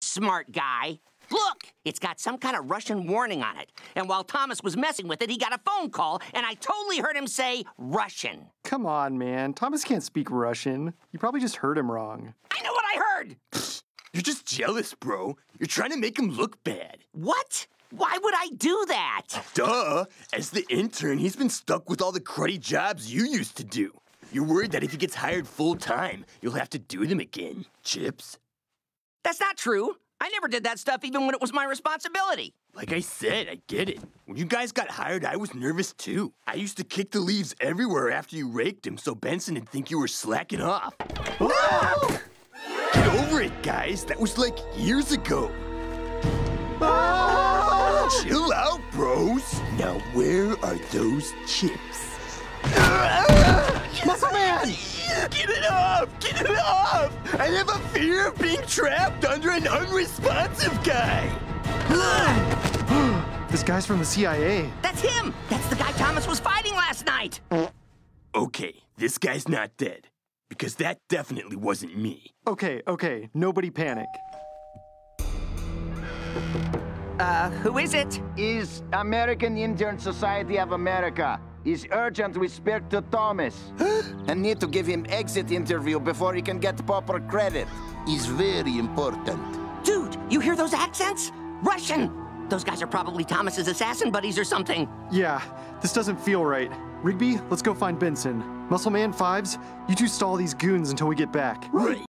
smart guy. Look, it's got some kind of Russian warning on it. And while Thomas was messing with it, he got a phone call, and I totally heard him say Russian. Come on, man. Thomas can't speak Russian. You probably just heard him wrong. I know what I heard! You're just jealous, bro. You're trying to make him look bad. What? Why would I do that? Duh! As the intern, he's been stuck with all the cruddy jobs you used to do. You're worried that if he gets hired full-time, you'll have to do them again. Chips? That's not true. I never did that stuff even when it was my responsibility. Like I said, I get it. When you guys got hired, I was nervous too. I used to kick the leaves everywhere after you raked them so Benson'd think you were slacking off. Get over it, guys. That was like years ago. Chill out, bros. Now where are those chips? Muscle Man! Get it off! Get it off! I have a fear of being trapped under an unresponsive guy. This guy's from the CIA. That's him! That's the guy Thomas was fighting last night! Okay, this guy's not dead. Because that definitely wasn't me. Okay, nobody panic. Who is it? Is American Intern Society of America. Is urgent we speak to Thomas. And need to give him exit interview before he can get proper credit. Is very important. Dude, you hear those accents? Russian! Those guys are probably Thomas's assassin buddies or something. Yeah, this doesn't feel right. Rigby, let's go find Benson. Muscle Man, Fives, you two stall these goons until we get back. Right.